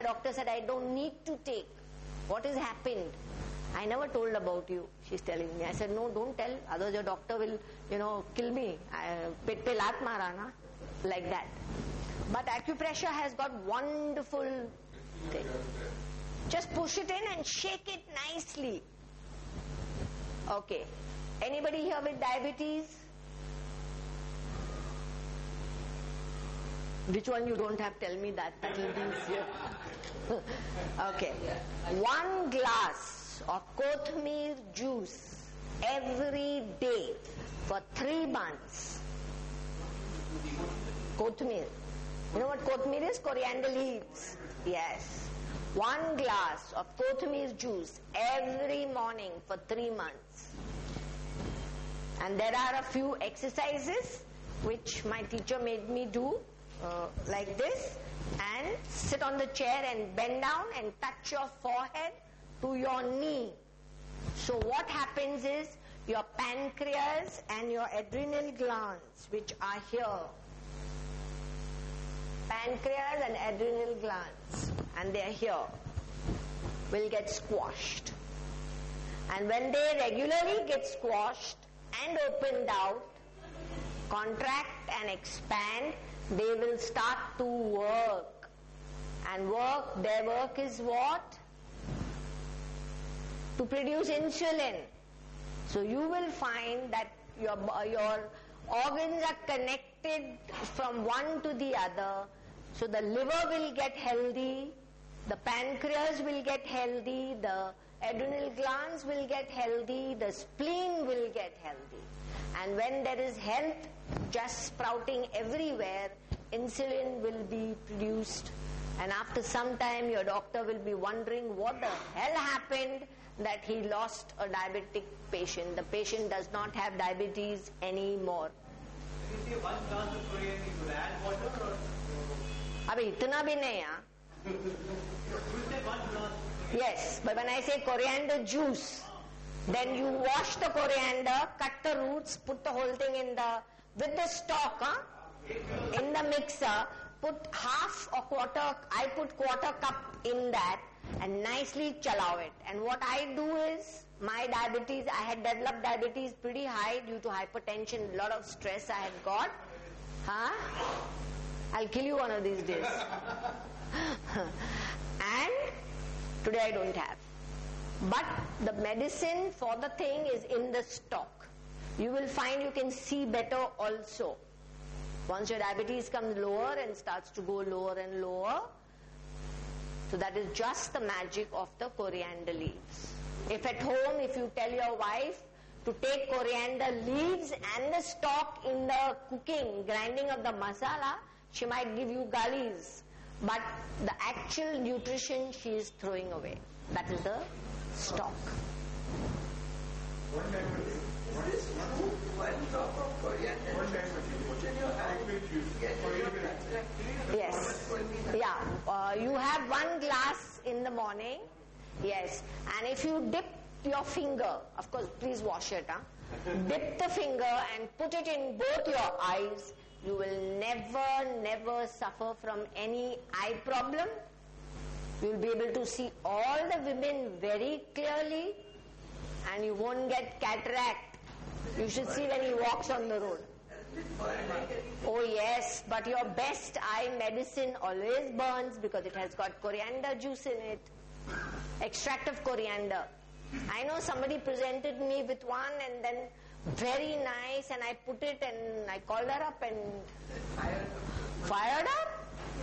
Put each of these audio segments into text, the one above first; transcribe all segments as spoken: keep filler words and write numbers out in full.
doctor said, I don't need to take. What has happened? I never told about you, she's telling me. I said, no, don't tell, otherwise your doctor will, you know, kill me. Pet pe laat mara na, like that. But acupressure has got wonderful thing. Just push it in and shake it nicely. Okay. Anybody here with diabetes? Which one you don't have? Tell me that. That will be easier. Okay. One glass of kothmeer juice every day for three months. Kothmeer. You know what kothmeer is? Coriander leaves. Yes. One glass of kothmeer juice every morning for three months. And there are a few exercises which my teacher made me do. Uh, like this, and sit on the chair and bend down and touch your forehead to your knee. So what happens is your pancreas and your adrenal glands, which are here, pancreas and adrenal glands, and they are here, will get squashed. And when they regularly get squashed and opened out, contract and expand, they will start to work. And work, their work is what? To produce insulin. So you will find that your, your organs are connected from one to the other. So the liver will get healthy, the pancreas will get healthy, the adrenal glands will get healthy, the spleen will get healthy. And when there is health just sprouting everywhere, insulin will be produced. And after some time your doctor will be wondering what the hell happened that he lost a diabetic patient. The patient does not have diabetes anymore. When you say one glass of coriander, you will add water or? Abhi, itna bhi nahi, haan? You say one glass. Yes, but when I say coriander juice, then you wash the coriander, cut the roots, put the whole thing in the, with the stalk, huh? in the mixer, put half or quarter, I put quarter cup in that and nicely chalao it. And what I do is, my diabetes, I had developed diabetes pretty high due to hypertension, a lot of stress I had got. Huh? I'll kill you one of these days. And today I don't have. But the medicine for the thing is in the stock. You will find you can see better also. Once your diabetes comes lower and starts to go lower and lower. So that is just the magic of the coriander leaves. If at home, if you tell your wife to take coriander leaves and the stock in the cooking, grinding of the masala, she might give you galis. But the actual nutrition she is throwing away. That is the stock. One time Is this true? One drop of coriander put in your hand, get your cataract. Yes. Yeah. Uh, you have one glass in the morning. Yes. And if you dip your finger, of course, please wash it. Huh? Dip the finger and put it in both your eyes. You will never, never suffer from any eye problem. You will be able to see all the women very clearly, and you won't get cataract. You should see when he walks on the road. Oh yes, but your best eye medicine always burns because it has got coriander juice in it. Extract of coriander. I know somebody presented me with one and then very nice, and I put it and I called her up and fired up.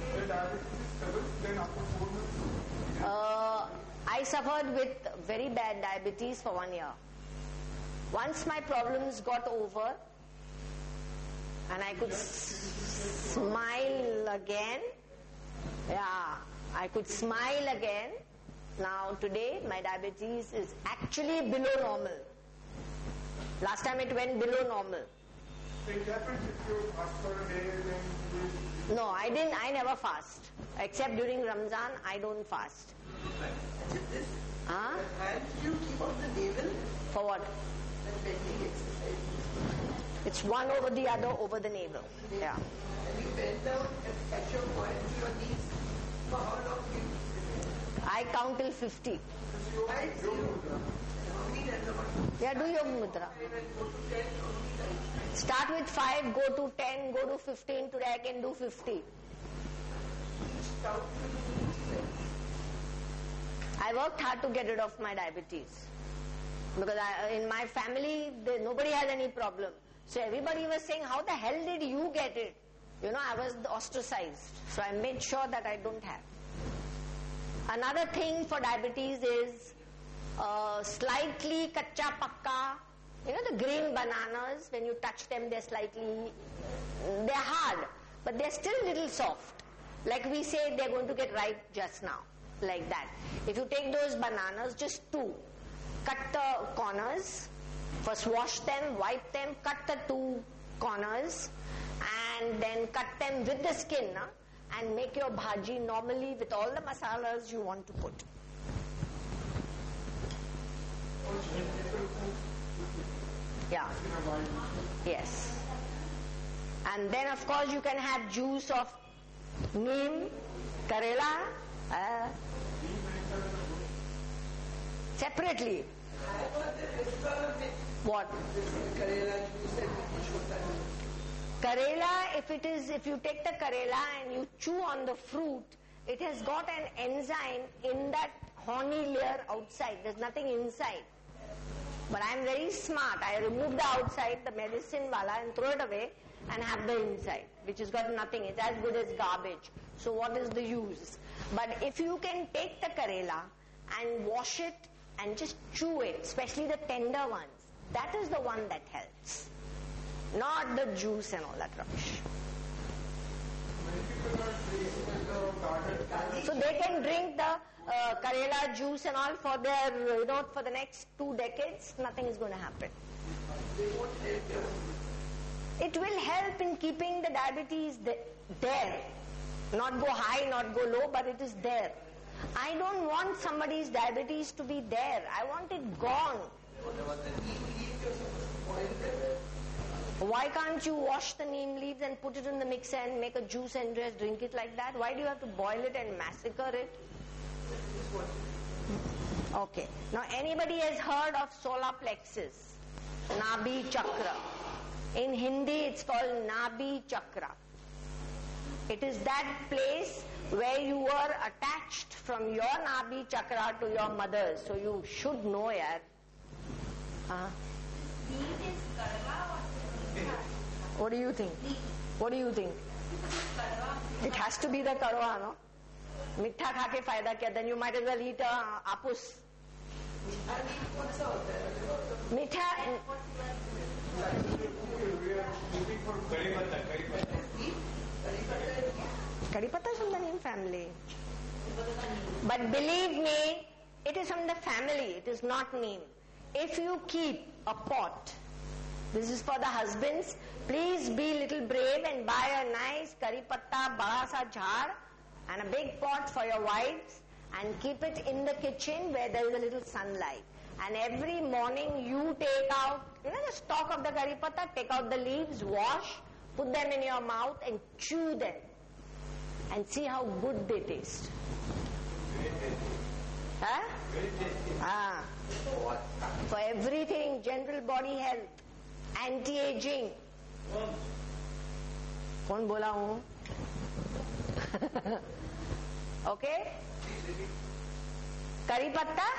Uh, I suffered with very bad diabetes for one year. Once my problems got over and I could s- smile again, yeah, I could smile again. Now today my diabetes is actually below normal. Last time it went below normal. So it happens if you fast for a day then you... No, I didn't, I never fast. Except during Ramzan, I don't fast. Huh? And you keep on the navel For what? and bending exercise. It's one over the other over the navel. Yeah. And you bend down and catch your point to your knees. For how long do you I count till fifty. I see. How many times about Yeah, do yoga mudra. go to ten, how many times? Start with five, go to ten, go to fifteen. Today I can do fifty. Count I worked hard to get rid of my diabetes. Because I, in my family, there, nobody has any problem. So everybody was saying, how the hell did you get it? You know, I was ostracized. So I made sure that I don't have. Another thing for diabetes is uh, slightly kacha pakka. You know the green bananas, when you touch them, they're slightly, they're hard, but they're still a little soft. Like we say, they're going to get ripe just now. Like that. If you take those bananas, just two, cut the corners, first wash them, wipe them, cut the two corners, and then cut them with the skin, na? And make your bhaji normally with all the masalas you want to put. Yeah. Yes. And then of course you can have juice of neem, karela, uh, separately. What? Karela, if it is, if you take the karela and you chew on the fruit, it has got an enzyme in that horny layer outside. There's nothing inside. But I'm very smart. I remove the outside, the medicine wala, and throw it away and have the inside, which has got nothing. It's as good as garbage. So what is the use? But if you can take the karela and wash it and just chew it, especially the tender ones, that is the one that helps. Not the juice and all that rubbish. So they can drink the uh, karela juice and all for their, you know, for the next two decades, nothing is going to happen. It will help in keeping the diabetes there. Not go high, not go low, but it is there. I don't want somebody's diabetes to be there. I want it gone. Why can't you wash the neem leaves and put it in the mixer and make a juice and just drink it like that? Why do you have to boil it and massacre it? Okay. Now anybody has heard of solar plexus? Nabhi chakra. In Hindi it's called Nabhi chakra. It is that place where you were attached from your Nabhi chakra to your mother's. So you should know, yaar. Uh, what do you think? What do you think? It has to be the karwa, no? Mitha kha ke fayda kya? Then you might as well eat uh, apus. Mitha. Kari patta is from the neem family. But believe me, it is from the family, it is not neem. If you keep a pot, this is for the husbands, please be little brave and buy a nice kari patta, bada sa jhar and a big pot for your wives and keep it in the kitchen where there is a little sunlight. And every morning you take out, you know the stalk of the kari patta, take out the leaves, wash, put them in your mouth and chew them. And see how good they taste. Huh? Ah. For everything, general body health, anti-aging. कौन बोला हूँ? Okay? Curry patta?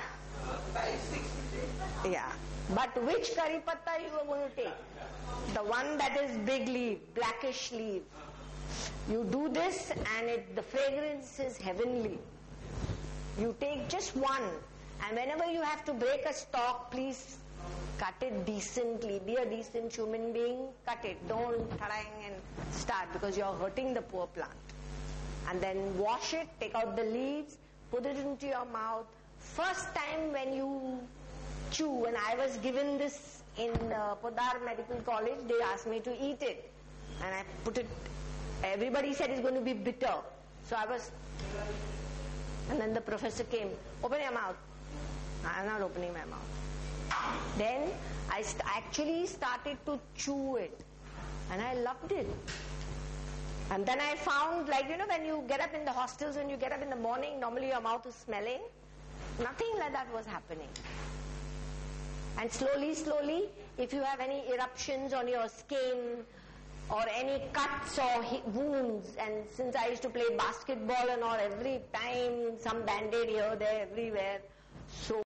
Yeah. But which curry patta you are going to take? The one that is big leaf, blackish leaf. You do this and it, the fragrance is heavenly. You take just one, and whenever you have to break a stalk, please cut it decently. Be a decent human being, cut it. Don't tarang and start, because you are hurting the poor plant. And then wash it, take out the leaves, put it into your mouth. First time when you chew, when I was given this in uh, Podar Medical College, they asked me to eat it. And I put it, everybody said it's going to be bitter. So I was, and then the professor came, open your mouth. I am not opening my mouth. Then I st- actually started to chew it. And I loved it. And then I found, like, you know, when you get up in the hostels, when you get up in the morning, normally your mouth is smelling. Nothing like that was happening. And slowly, slowly, if you have any eruptions on your skin or any cuts or wounds, and since I used to play basketball and all, every time some band-aid here, there, everywhere, so